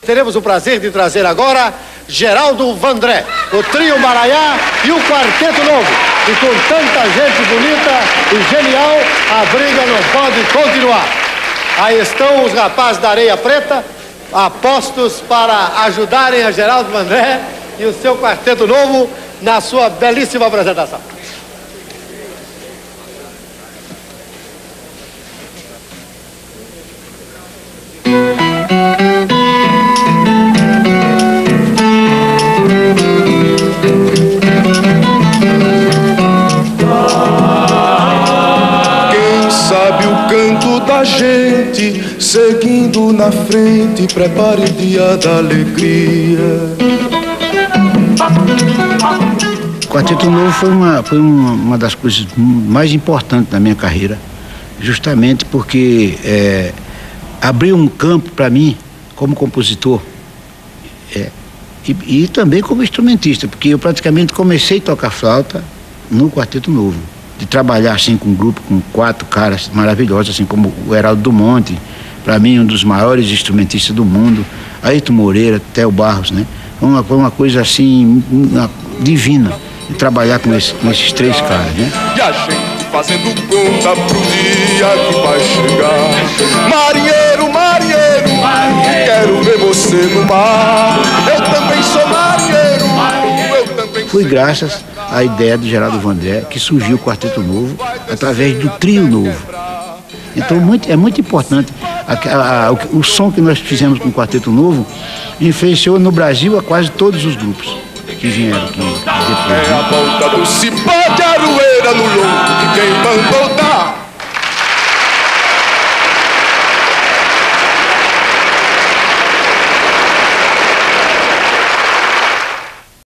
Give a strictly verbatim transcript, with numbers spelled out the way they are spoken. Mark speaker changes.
Speaker 1: teremos o prazer de trazer agora Geraldo Vandré, o trio Maraiá e o Quarteto Novo. E com tanta gente bonita e genial, a briga não pode continuar. Aí estão os rapazes da Areia Preta, apostos para ajudarem a Geraldo Vandré e o seu Quarteto Novo na sua belíssima apresentação.
Speaker 2: Gente seguindo na frente, prepare o dia da alegria.
Speaker 3: O Quarteto Novo foi uma, foi uma, uma das coisas mais importantes da minha carreira, justamente porque é, abriu um campo para mim como compositor é, e, e também como instrumentista, porque eu praticamente comecei a tocar flauta no Quarteto Novo. De trabalhar assim com um grupo, com quatro caras maravilhosos, assim como o Heraldo do Monte, para mim um dos maiores instrumentistas do mundo, Ayrton Moreira, Theo Barros, né? Foi uma, foi uma coisa assim, uma, divina, de trabalhar com, esse, com esses três caras, né?
Speaker 2: E a gente fazendo conta pro dia que vai chegar. Marinheiro, marinheiro, marinheiro, quero ver você no mar. Eu também sou marinheiro, eu também
Speaker 3: Foi graças à ideia do Geraldo Vandré que surgiu o Quarteto Novo através do Trio Novo. Então muito, é muito importante a, a, a, o, o som que nós fizemos com o Quarteto Novo influenciou no Brasil a quase todos os grupos que vieram aqui depois.
Speaker 2: É a volta do cipó de aroeira no longo que quem mandou